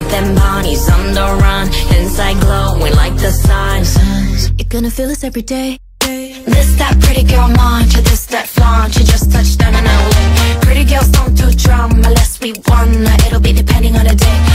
them bodies on the run, inside glowing like the sun. You're gonna feel this every day. This that pretty girl mantra, this that flaunt. You just touched down on LA. Pretty girls don't do drama unless we wanna. It'll be depending on the day.